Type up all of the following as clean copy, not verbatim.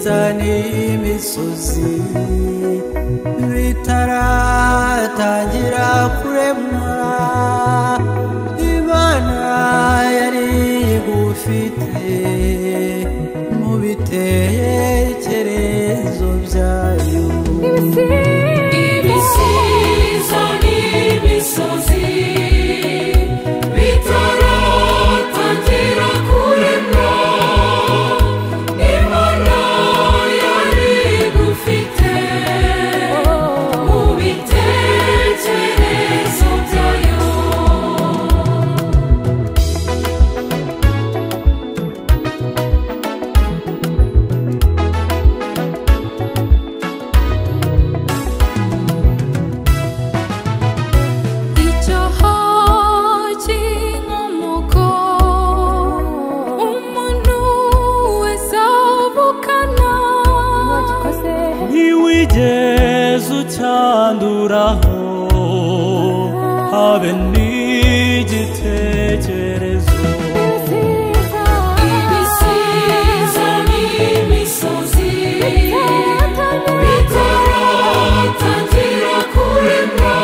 ibyiza n'imisozi bitaratangira kuremwa, Imana yari igufite mu bitekerezo byayo. Ibisiza n'imisozi bitaratangira kuremwa, Imana yari igufite mu bitekerezo byayo. Ntiwigeze ucyanduraho habe n'igitekerezo. Ibisiza n'imisozi bitaratangira kuremwa,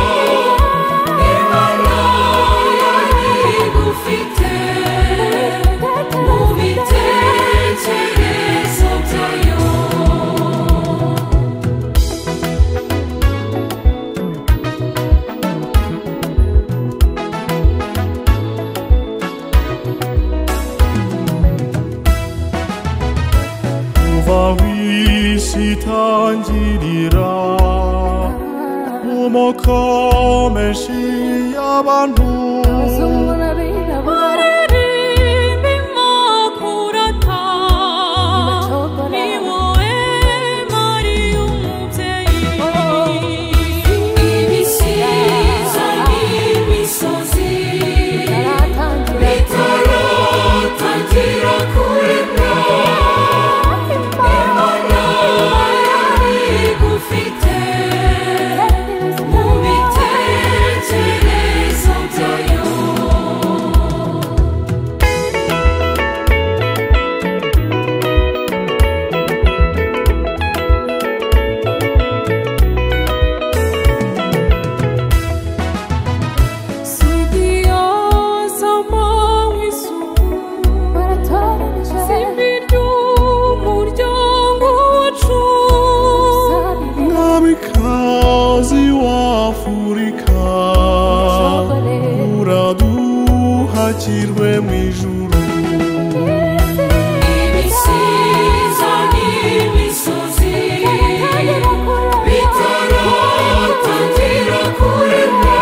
Imana yari igufite mu bitekerezo byayo. Kuva w'isi itangirira mu moko menshi y'abantu, baririmbimo kurata ni wowe Mariya umubyeyi. Ibisiza n'imisozi bitaratangira kuremwa, Imana yari igufite mu bitekerezo byayo. Mwamikazi w'Afurika uraduhakirwe mu ijuru. Ibisiza n'imisozi bitaratangira kuremwa,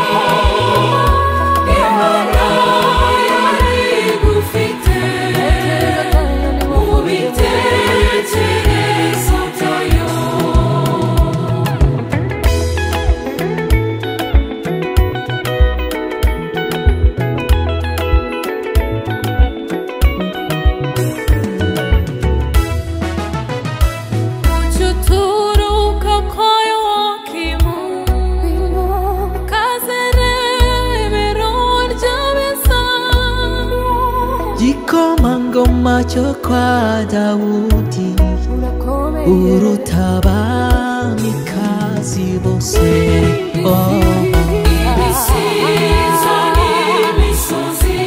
Imana yari igufite mu bitekerezo byayo. Uturuka kwa Yowakimu, kazerebero ry'abeza, Gikomangoma cyo kwa Dawudi uruta abamikazi bose. ibisiza n'imisozi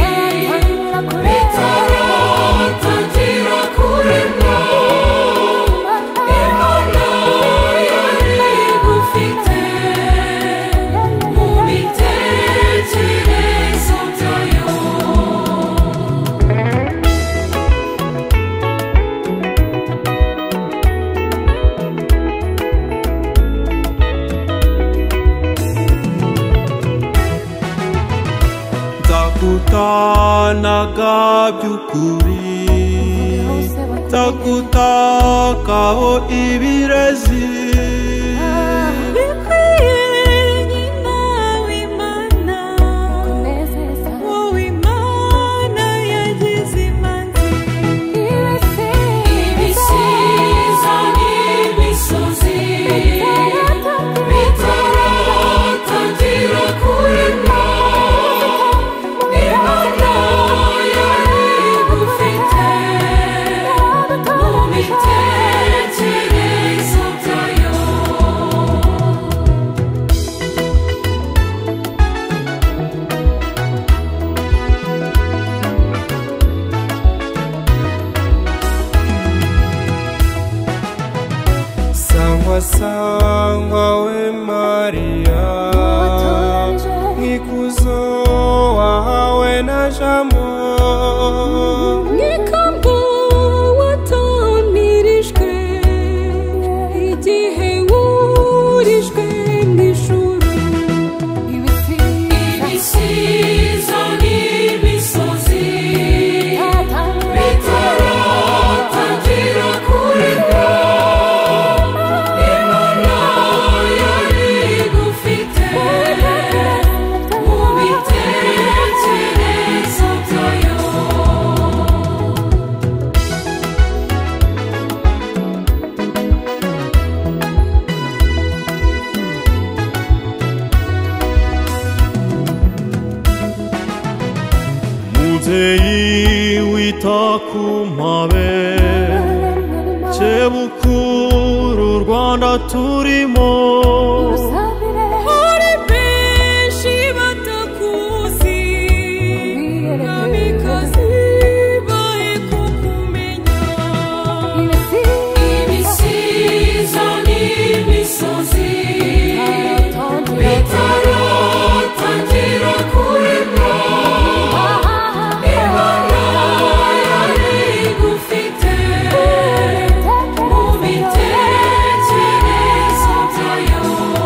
bitaratangira kuremwa, Imana yari igufite mu bitekerezo byayo. Nzakutanaga by'ukuri, nzakutakaho ibirezi, Bikwiye nyina w'Imana, wowe Imana yagize imanzi. Ibisiza n'imisozi bitaratangira kuremwa, Imana yari igufite mu bitekerezo urasangwa we Mariya mwikuzo wahawe na jambo Nikambo watamirijwe igihe wurijwe n'ijuru ibisiza n'imisozi bitaratangira kuremwa Imana yari igufite mu bitekerezo byayo Mubyeyi wita ku mpabe Sebukuru u Rwanda turimo hari benshi batakuzi abikazi bahe kukumenya ibisiza n'imisozi bitaratangira kuremwa Imana yari igufite mu bitekerezo byayo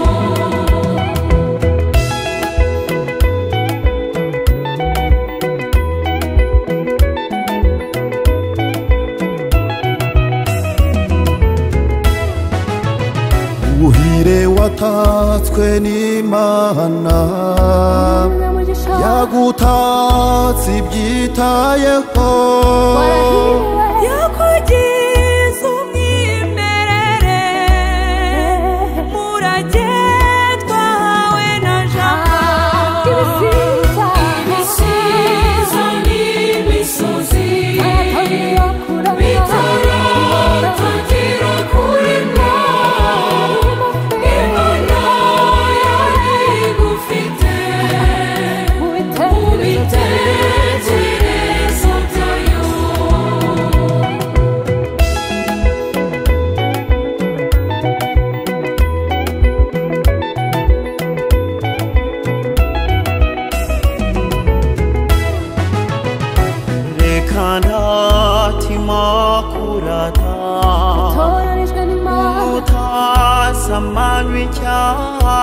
Ubuhire watatswe n'Imana yagutatse ibyitayeho yakugize umwimerere murage twahawe na jambo ibisiza n'imisozi bitaratangira kuremwa Imana yari igufite mu bitekerezo byayo Reka ndatima kurata utasamanywe icyaha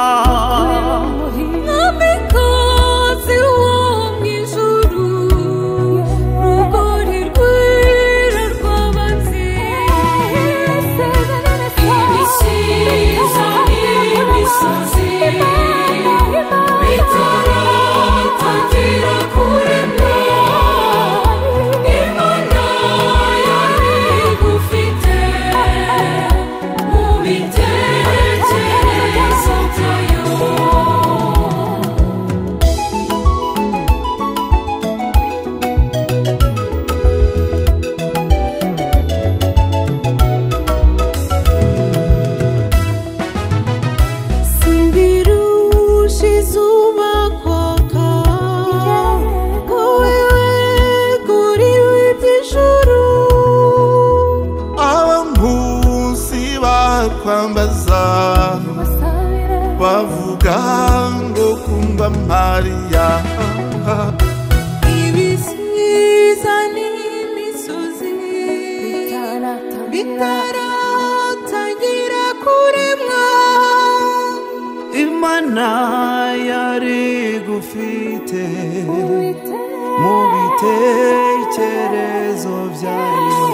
Mwamikazi wo mw'ijuru rugori rwera rw'ababyeyi ibisiza n'imisozi bitaratangira kuremwa Imana yari igufite mu bitekerezo byayo simbirusha izuba kwaka ngo wewe guriwe iby'ijuru Abampusi bakwambaza bavuga ngo kumva Mariya ibisiza n'imisozi bitaratangira kuremwa Imana yari igufite mu bitekerezo byayo